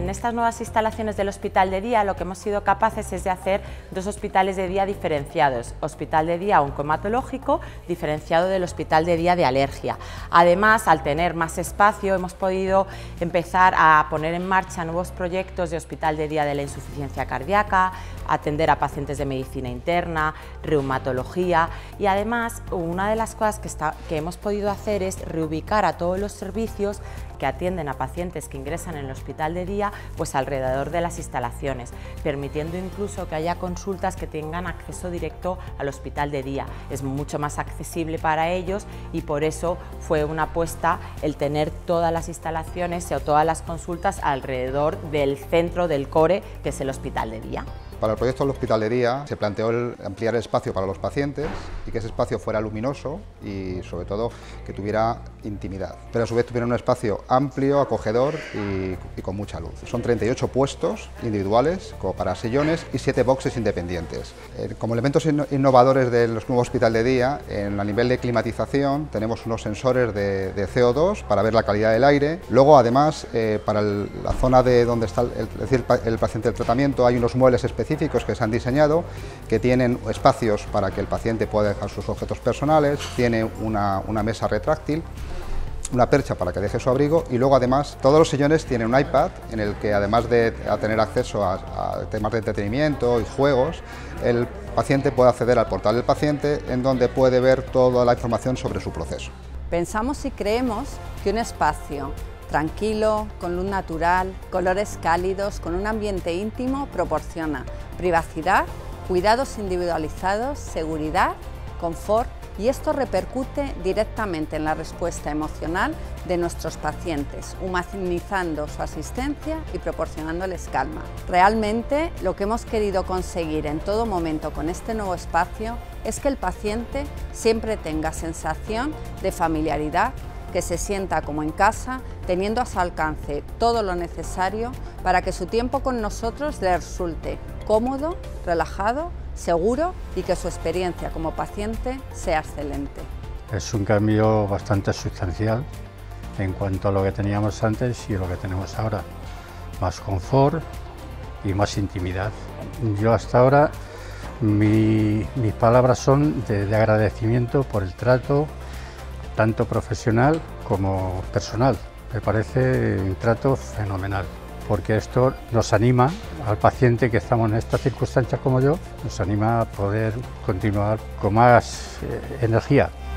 estas nuevas instalaciones del hospital de día lo que hemos sido capaces es de hacer dos hospitales de día diferenciados, hospital de día oncohematológico diferenciado del hospital de día de alergia. Además, al tener más espacio hemos podido empezar a poner en marcha nuevos proyectos de hospital de día de la insuficiencia cardíaca, atender a pacientes de medicina interna, reumatología y además una de las cosas que hemos podido hacer es reubicar a todos los servicios que atienden a pacientes que ingresan en el hospital de día pues alrededor de las instalaciones, permitiendo incluso que haya consultas que tengan acceso directo al hospital de día. Es mucho más accesible para ellos y por eso fue una apuesta el tener todas las instalaciones o todas las consultas alrededor del centro del core que es el hospital de día. Para el proyecto del hospital de día se planteó ampliar el espacio para los pacientes y que ese espacio fuera luminoso y sobre todo que tuviera intimidad, pero a su vez tuviera un espacio amplio, acogedor y con mucha luz. Son 38 puestos individuales como para sillones y 7 boxes independientes. Como elementos innovadores del nuevo hospital de día, a nivel de climatización tenemos unos sensores de CO2 para ver la calidad del aire. Luego además para la zona de donde está el paciente del tratamiento hay unos muebles específicos que se han diseñado, que tienen espacios para que el paciente pueda dejar sus objetos personales, tiene una mesa retráctil, una percha para que deje su abrigo y luego además todos los sillones tienen un iPad en el que además de tener acceso a temas de entretenimiento y juegos, el paciente puede acceder al portal del paciente en donde puede ver toda la información sobre su proceso. Pensamos y creemos que un espacio tranquilo, con luz natural, colores cálidos, con un ambiente íntimo, proporciona privacidad, cuidados individualizados, seguridad, confort y esto repercute directamente en la respuesta emocional de nuestros pacientes, humanizando su asistencia y proporcionándoles calma. Realmente lo que hemos querido conseguir en todo momento con este nuevo espacio es que el paciente siempre tenga sensación de familiaridad, que se sienta como en casa, teniendo a su alcance todo lo necesario para que su tiempo con nosotros le resulte cómodo, relajado, seguro y que su experiencia como paciente sea excelente. Es un cambio bastante sustancial en cuanto a lo que teníamos antes y lo que tenemos ahora. Más confort y más intimidad. Yo hasta ahora mis palabras son de agradecimiento por el trato, tanto profesional como personal. Me parece un trato fenomenal, porque esto nos anima al paciente que estamos en estas circunstancias como yo, nos anima a poder continuar con más energía.